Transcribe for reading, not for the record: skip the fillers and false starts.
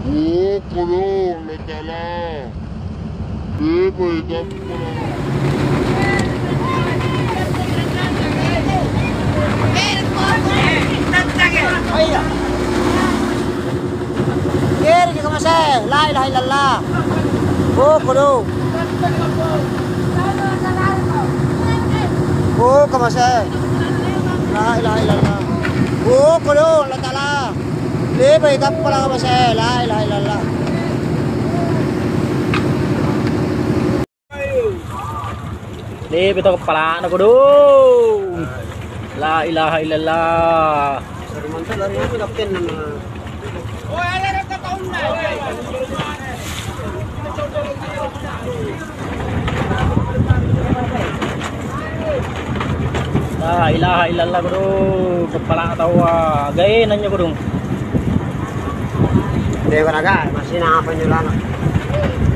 Oh, color, letala. Bebe, Kiri ka mase, la ilaha illallah. Oh, kudu. Oh, ka mase. La ilaha illallah. Oh, kudu, la taala. Libe ka pala ka mase, la ilaha illallah. Libe to kepala na kudu. La ilaha illallah. Mantul lari aku kapten nama. La ilaha illallah kudu. Kepala tawa. Gaya nanya kudu. Dewa naga masih na apa nyulana.